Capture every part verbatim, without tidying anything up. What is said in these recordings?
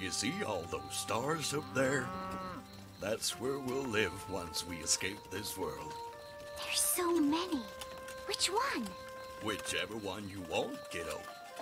You see all those stars up there? That's where we'll live once we escape this world. There's so many. Which one? Whichever one you want, kiddo.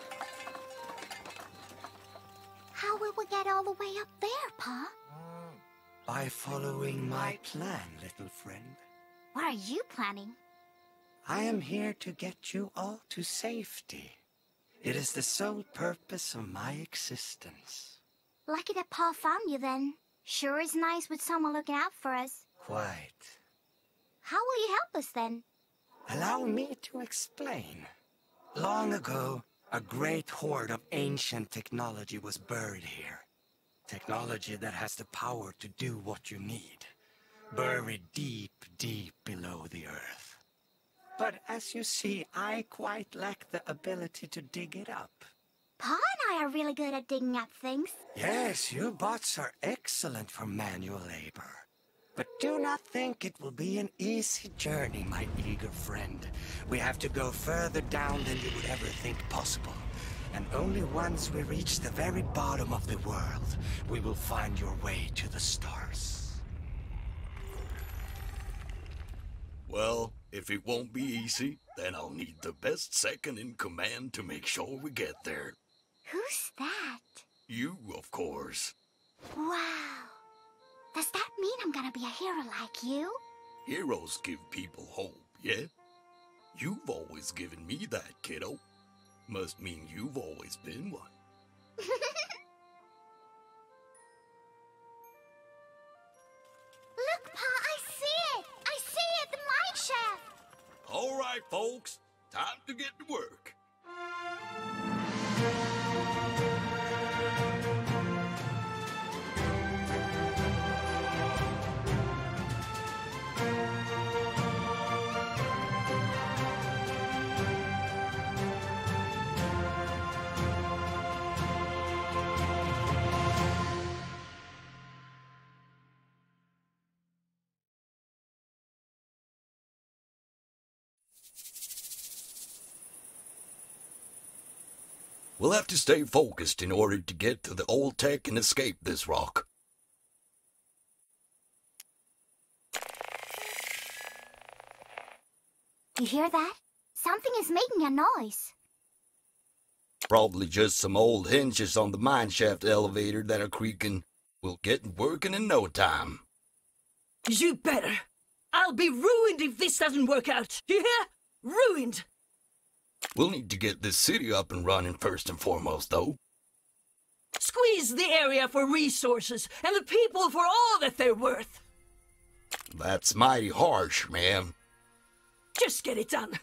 How will we get all the way up there, Pa? By following my plan, little friend. What are you planning? I am here to get you all to safety. It is the sole purpose of my existence. Lucky that Pa found you then. Sure is nice with someone looking out for us. Quite. How will you help us then? Allow me to explain. Long ago, a great hoard of ancient technology was buried here. Technology that has the power to do what you need. Buried deep, deep below the earth. But as you see, I quite lack the ability to dig it up. Pa and I are really good at digging up things. Yes, you bots are excellent for manual labor. But do not think it will be an easy journey, my eager friend. We have to go further down than you would ever think possible. And only once we reach the very bottom of the world, we will find your way to the stars. Well, if it won't be easy, then I'll need the best second in command to make sure we get there. Who's that? You, of course. Wow. Does that mean I'm gonna be a hero like you? Heroes give people hope, yeah? You've always given me that, kiddo. Must mean you've always been one. Look, Pa, I see it! I see it, the mine shaft! All right, folks. Time to get to work. We'll have to stay focused in order to get to the old tech and escape this rock. You hear that? Something is making a noise. Probably just some old hinges on the mineshaft elevator that are creaking. We'll get working in no time. You better. I'll be ruined if this doesn't work out. You hear? Ruined. We'll need to get this city up and running first and foremost, though. Squeeze the area for resources and the people for all that they're worth. That's mighty harsh, ma'am. Just get it done.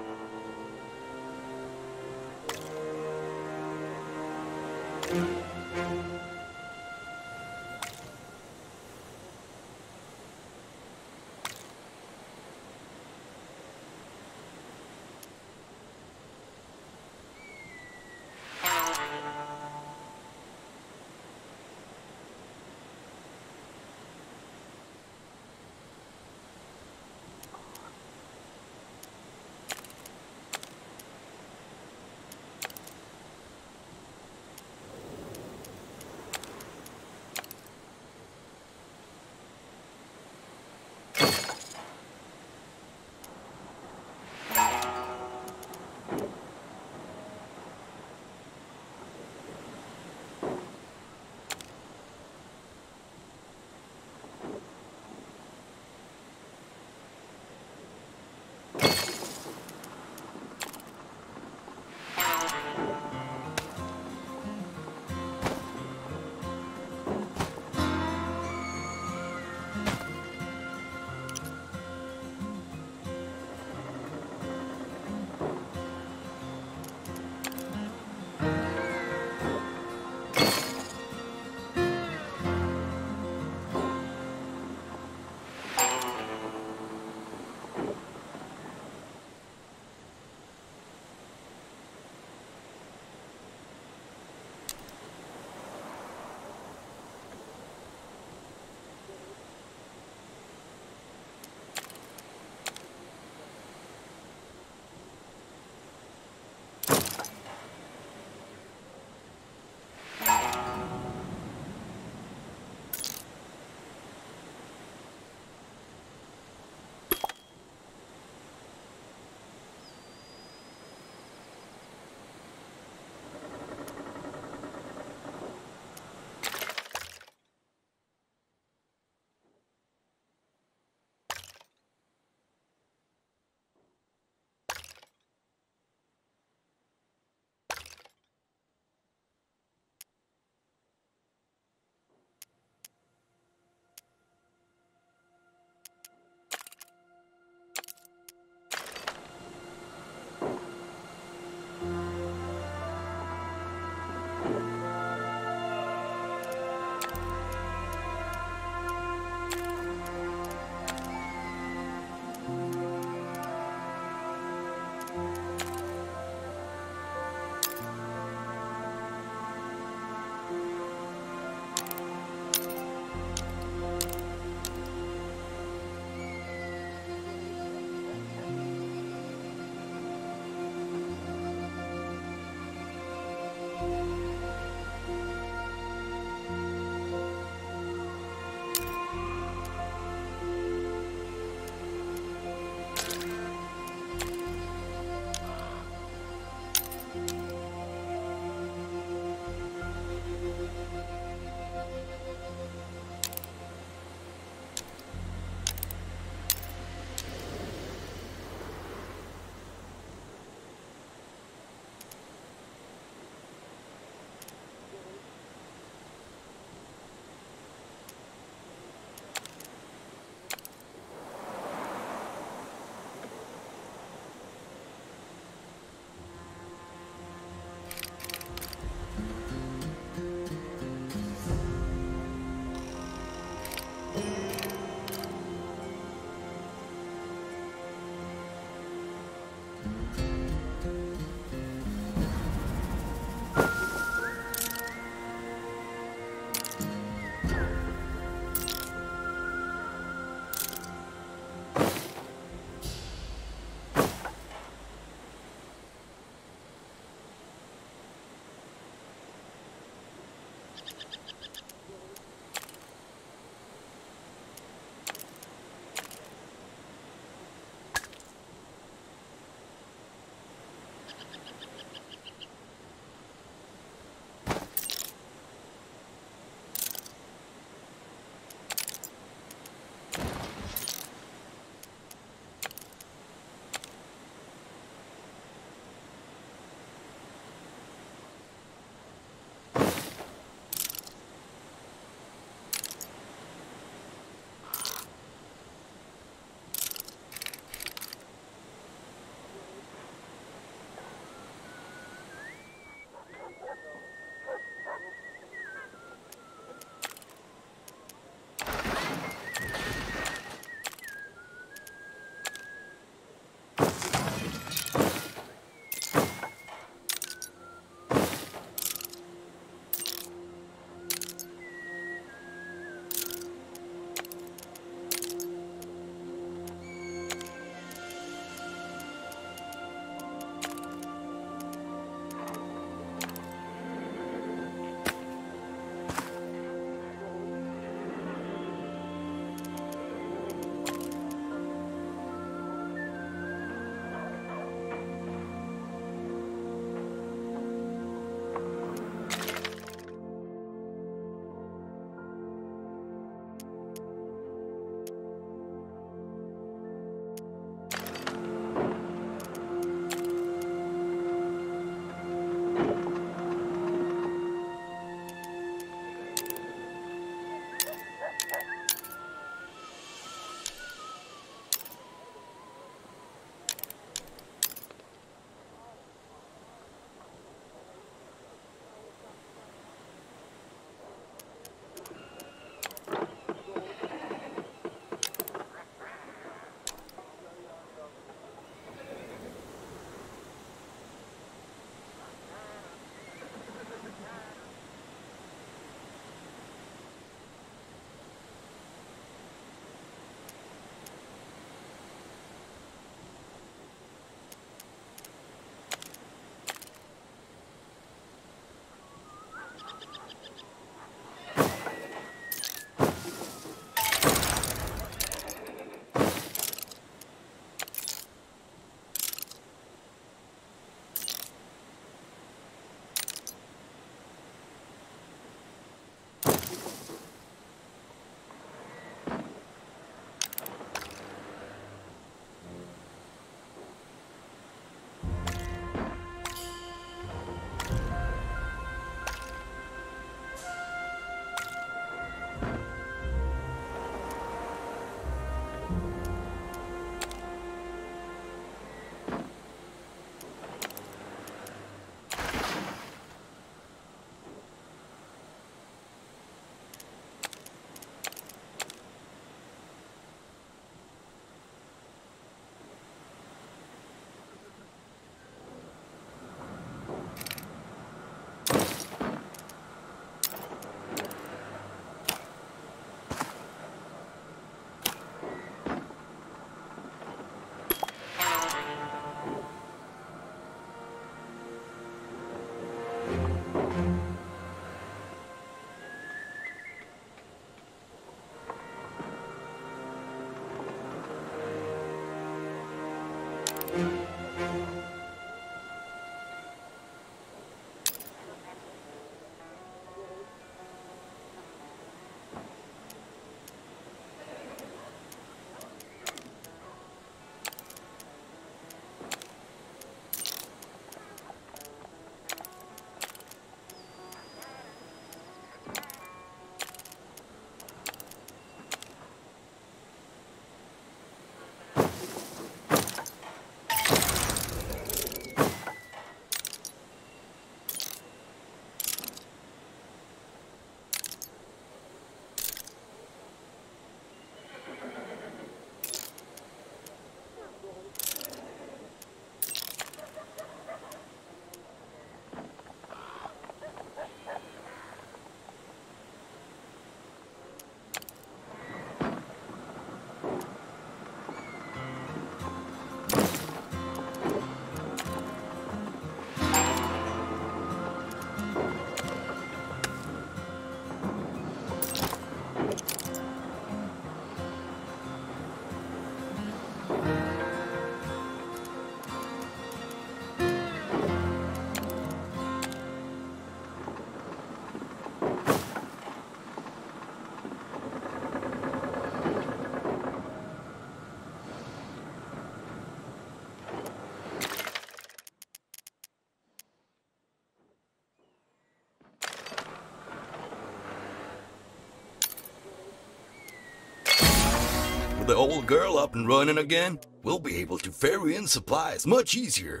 The old girl up and running again, we'll be able to ferry in supplies much easier.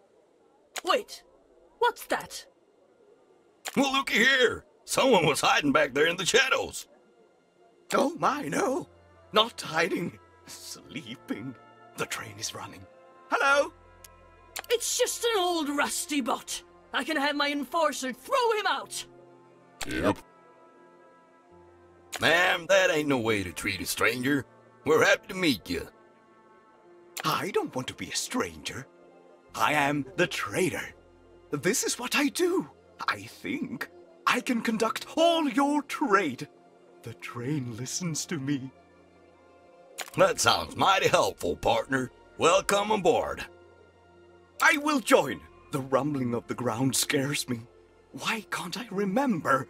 Wait, what's that? Well, looky here. Someone was hiding back there in the shadows. Oh my, no. Not hiding. Sleeping. The train is running. Hello? It's just an old rusty bot. I can have my enforcer throw him out. Yep. Ma'am, that ain't no way to treat a stranger. We're happy to meet you. I don't want to be a stranger. I am the trader. This is what I do. I think I can conduct all your trade. The train listens to me. That sounds mighty helpful, partner. Welcome aboard. I will join. The rumbling of the ground scares me. Why can't I remember?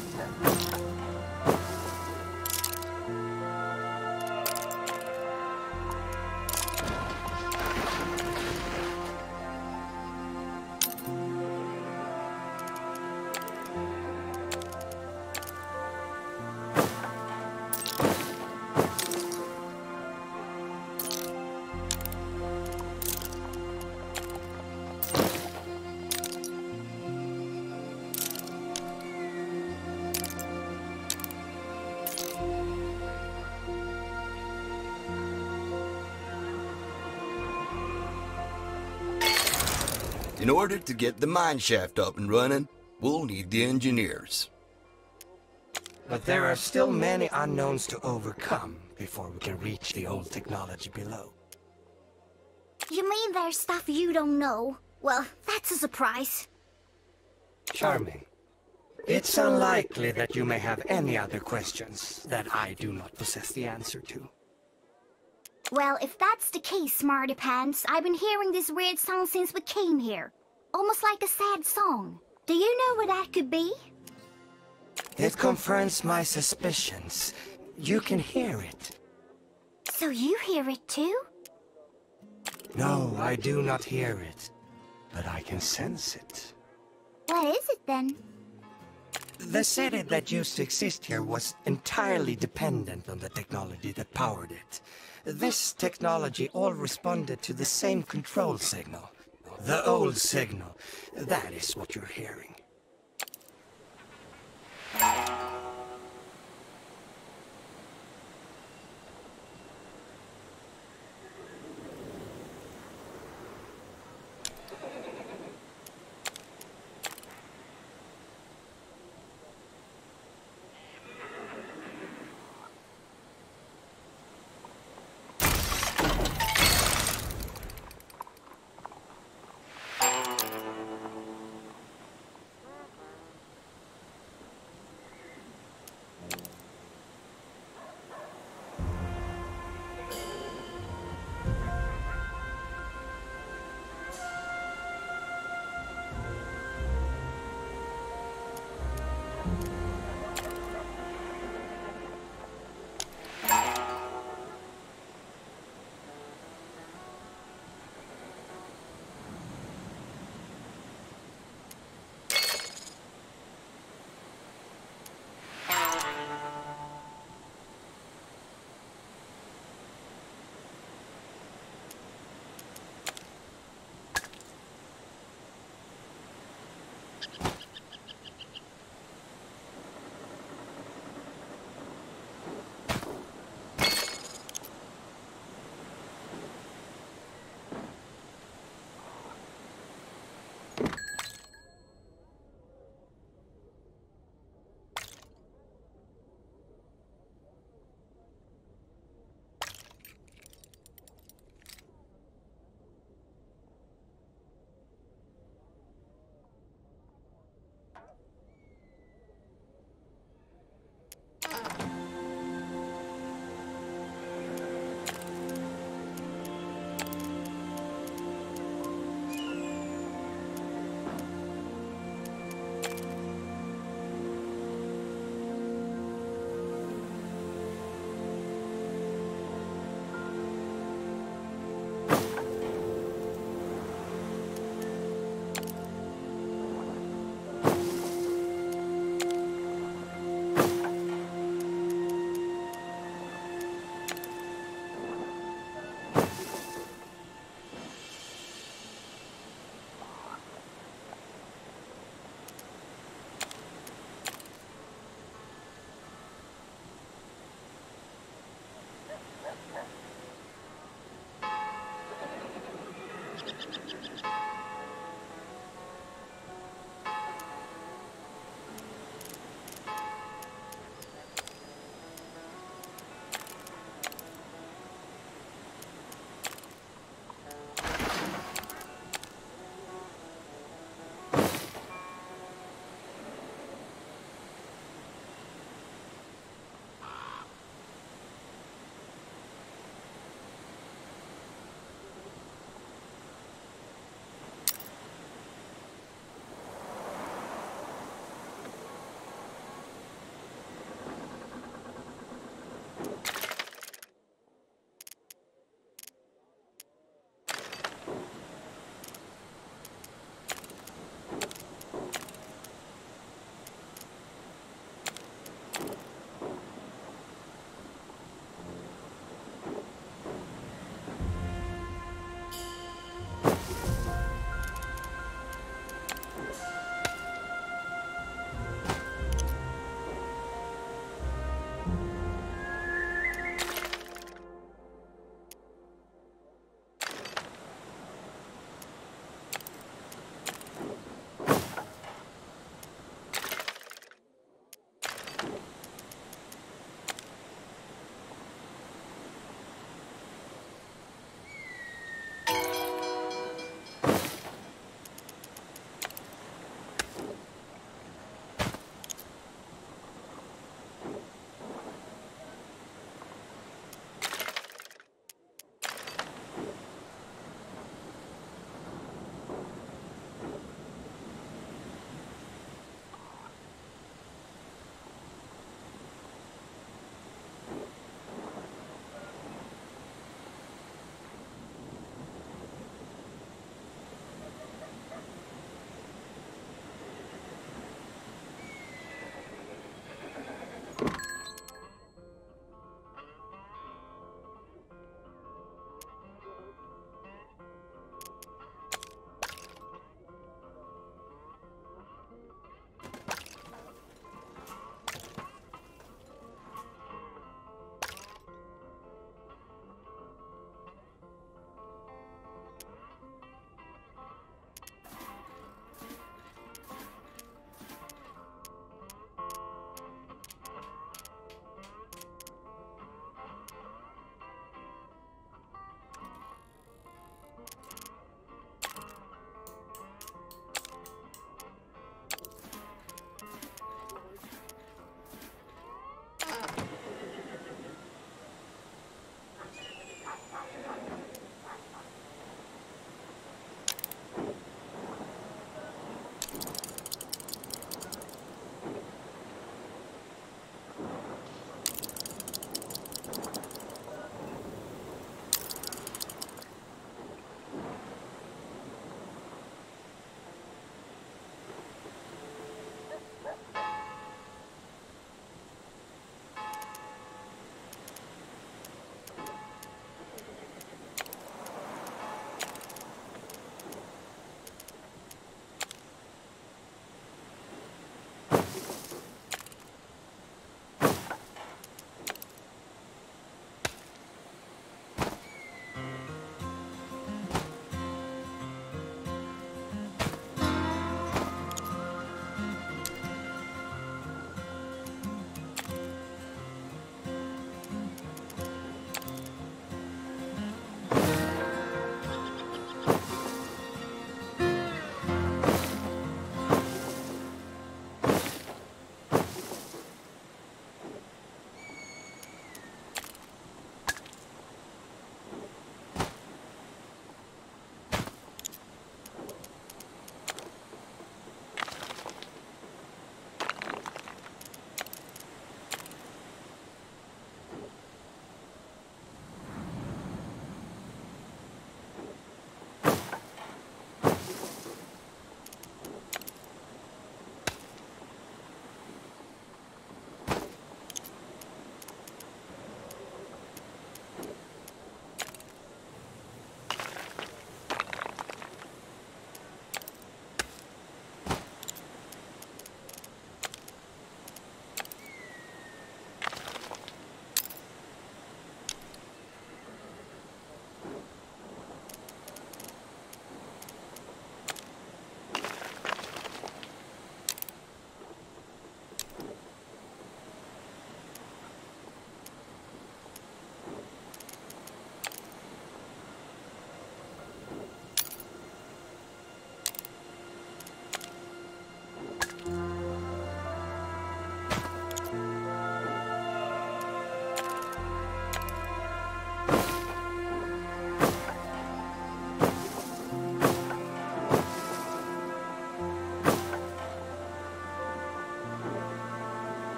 In order to get the mine shaft up and running, we'll need the engineers. But there are still many unknowns to overcome before we can reach the old technology below. You mean there's stuff you don't know? Well, that's a surprise. Charming. It's unlikely that you may have any other questions that I do not possess the answer to. Well, if that's the case, Smarty Pants, I've been hearing this weird song since we came here. Almost like a sad song. Do you know what that could be? It confirms my suspicions. You can hear it. So you hear it too? No, I do not hear it. But I can sense it. What is it then? The city that used to exist here was entirely dependent on the technology that powered it. This technology all responded to the same control signal. The old signal. That is what you're hearing.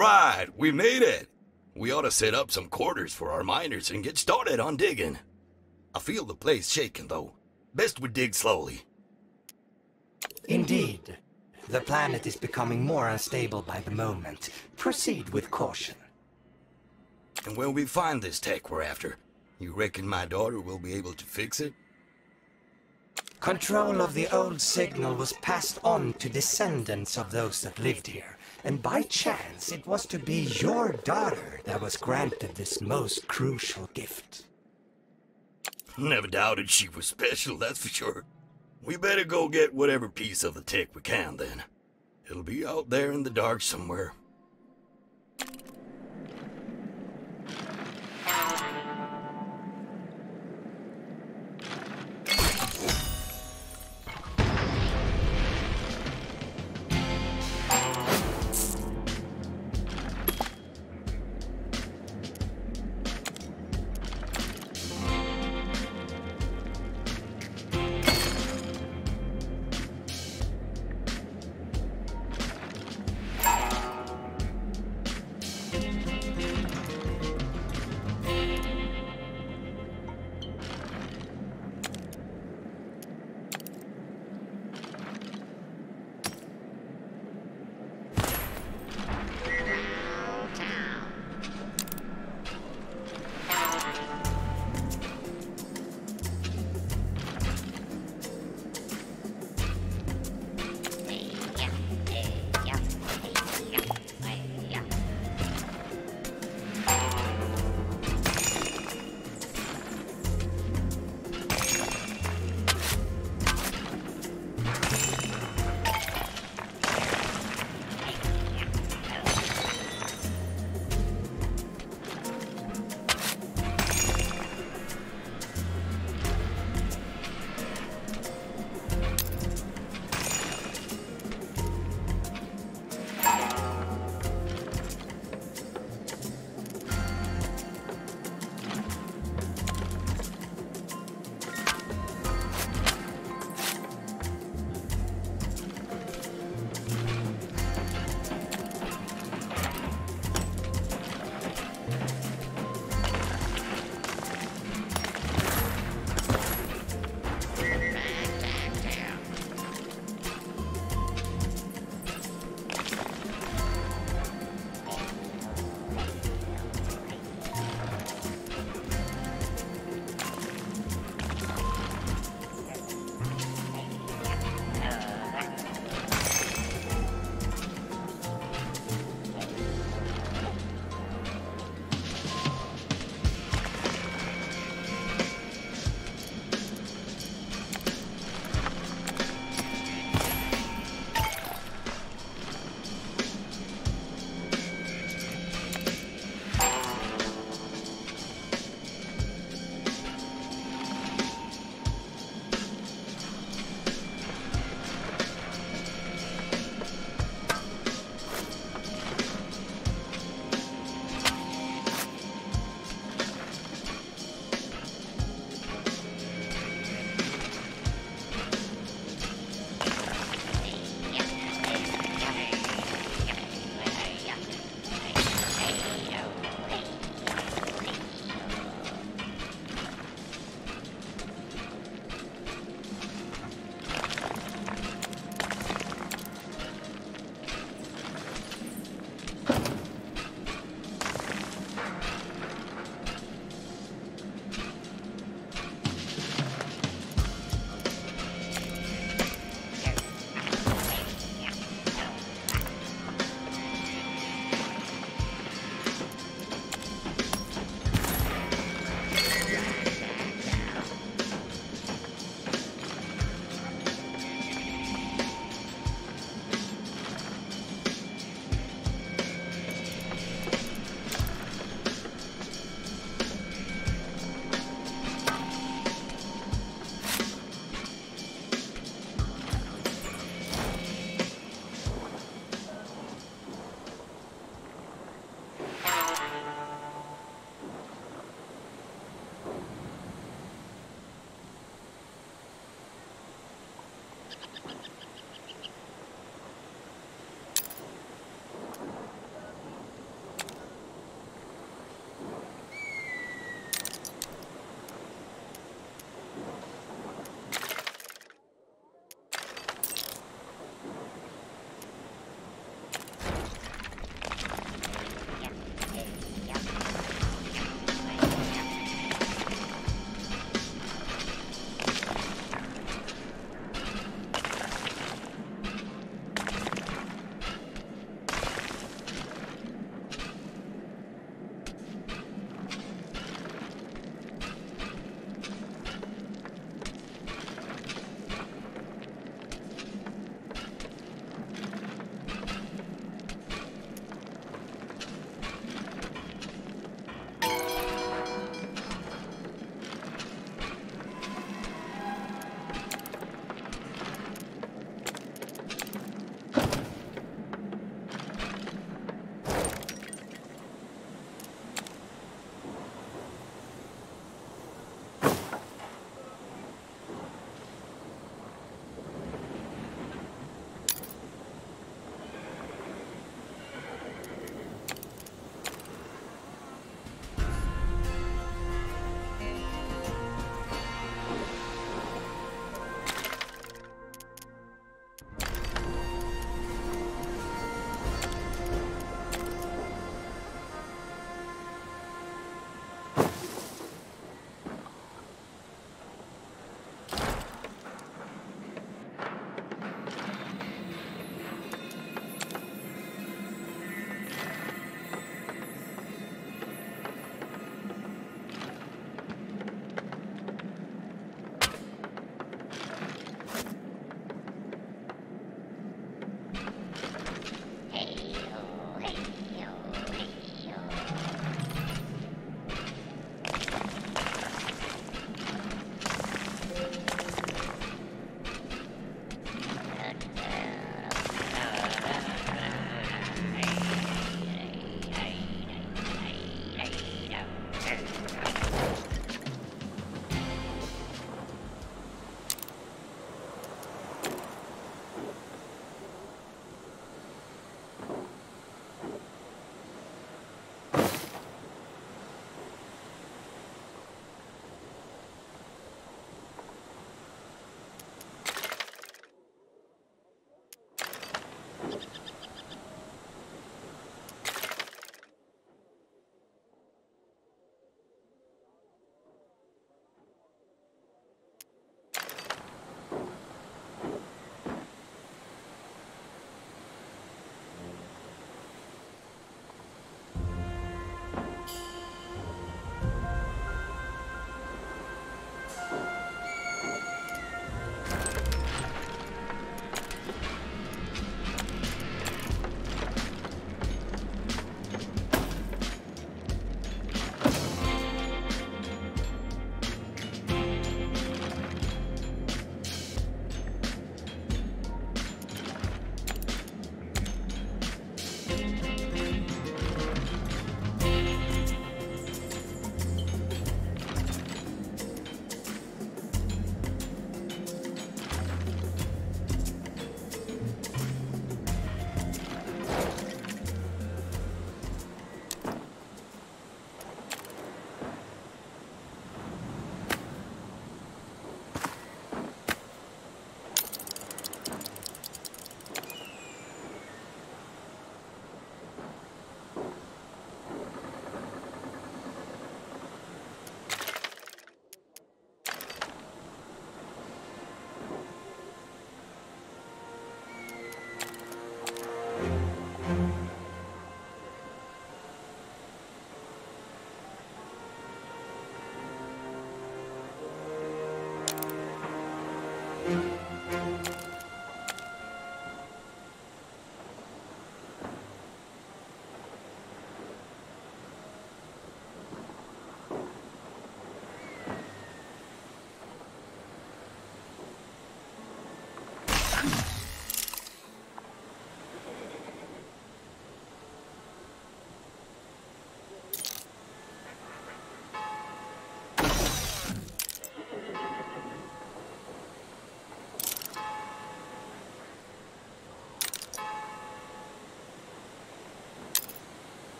right, we made it. We ought to set up some quarters for our miners and get started on digging. I feel the place shaking, though. Best we dig slowly. Indeed. The planet is becoming more unstable by the moment. Proceed with caution. And when we find this tech we're after, you reckon my daughter will be able to fix it? Control of the old signal was passed on to descendants of those that lived here, and by chance it was to be your daughter that was granted this most crucial gift. Never doubted she was special, that's for sure. We better go get whatever piece of the tech we can, then. It'll be out there in the dark somewhere.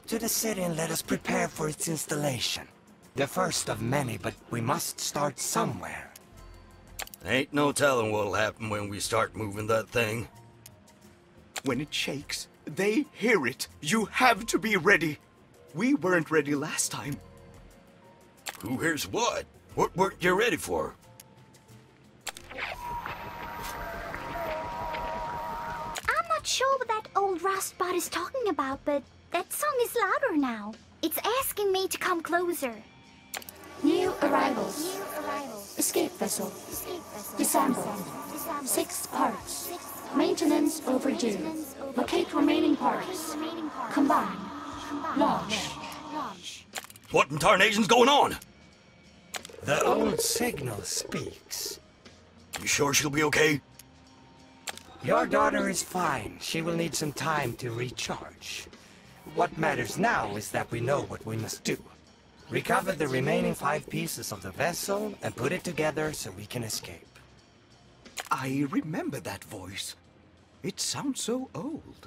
to the city and let us prepare for its installation. The first of many, but we must start somewhere. Ain't no telling what'll happen when we start moving that thing. When it shakes, they hear it. You have to be ready. We weren't ready last time. Who hears what? What weren't you ready for? I'm not sure what that old rustbot is talking about, but that song is louder now. It's asking me to come closer. New arrivals. Escape vessel. Disassemble. Six parts. Maintenance overdue. Locate remaining parts. Combine. Launch. What in tarnation's going on? The old signal speaks. You sure she'll be okay? Your daughter is fine. She will need some time to recharge. What matters now is that we know what we must do. Recover the remaining five pieces of the vessel and put it together so we can escape. I remember that voice. It sounds so old.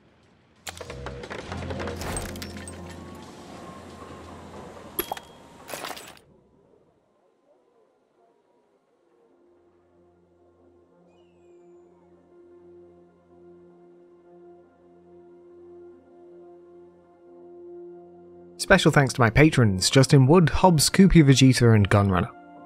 Special thanks to my patrons, Justin Wood, Hobbs, Koopy Vegeta and Gunrunner.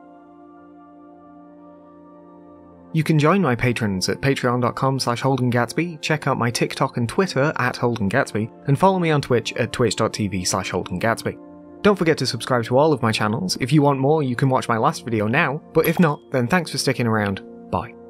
You can join my patrons at patreon.com slash holdengatsby, check out my TikTok and Twitter at holdengatsby, and follow me on Twitch at twitch.tv slash holdengatsby. Don't forget to subscribe to all of my channels. If you want more, you can watch my last video now, but if not, then thanks for sticking around. Bye.